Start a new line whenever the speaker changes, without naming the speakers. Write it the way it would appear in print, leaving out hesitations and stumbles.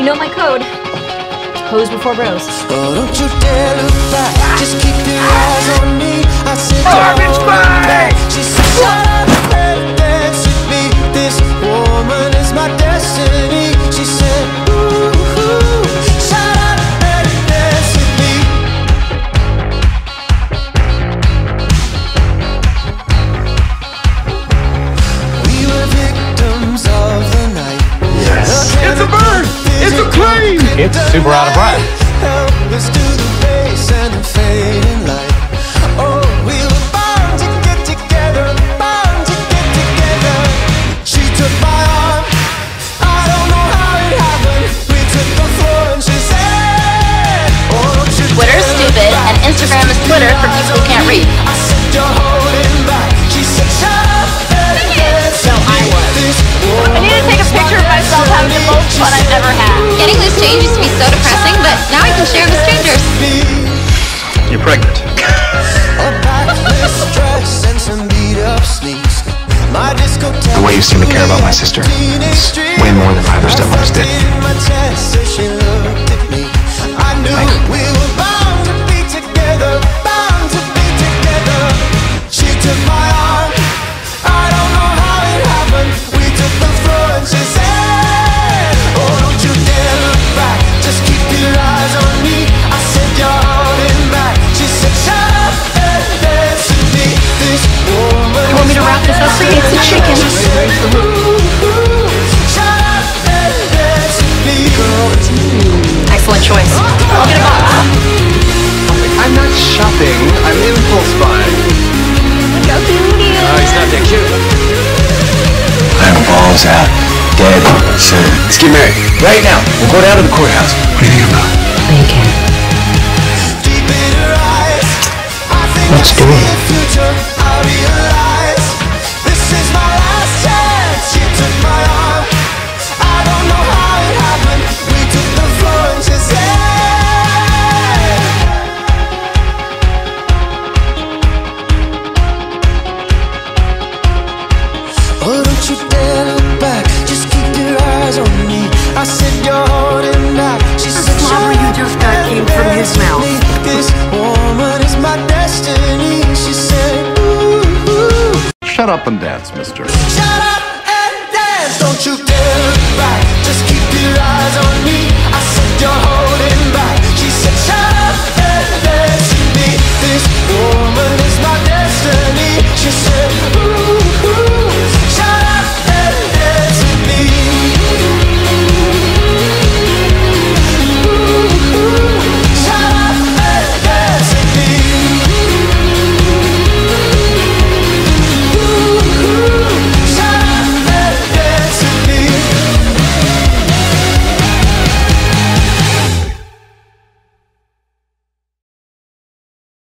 know my code. Hose before rose.
Oh, don't you dare look back. Just keep your eyes on me. I said,
Garbage bag!
She said, shut up and dance with me. This woman is my destiny. She said, ooh, shut up and dance with me. We were victims of the night.
Yes. It's a bird! It's a plane!
It's super out of breath.
Help us to the base and the fading light. Oh, we were bound to get together, bound to get together. She took my arm, I don't know how it happened. We took the floor and she said, oh, don't you
Twitter's
dare
stupid,
look back.
and Instagram is Twitter for people who can't read.
I said, you're holding back. She said, shut up and dance.
So I was. I need to take a picture of myself having the most fun I've ever had. Getting loose change used to be so depressing, but now I can share with strangers.
You're pregnant.
The
way you seem to care about my sister is way more than my other stepmothers did.
Thank you. We were bound to be together, bound to be together. She took my arm, I don't know how it happened. We took the floor and she said, oh, don't you dare look back. Just keep your eyes on me. I said, you're holding back. She said, shut up and dance with me. This woman.
You want me to wrap this up for you? It's a chicken.
Shut up and dance with me.
Excellent choice. I'll get a box.
I'm not shopping. I'm impulse buying. Oh, he's not that cute.
I'm balls out. Dead. Soon.
Let's get married. Right now. We'll go down to the courthouse. What do you think about?
Bacon.
Deep in her eyes, I think
Let's
I
do
see
it.
a future. I realize this is my last chance. She took my arm. I don't know how it happened. We took the floor and she said, oh, don't you dare look back. Just keep your eyes on me. I said, you're holding back. She said,
slobber you just got came from his mouth.
this woman is my destiny. She said, ooh,
Shut up and dance, mister.
shut up and dance. Don't you dare look back. Just keep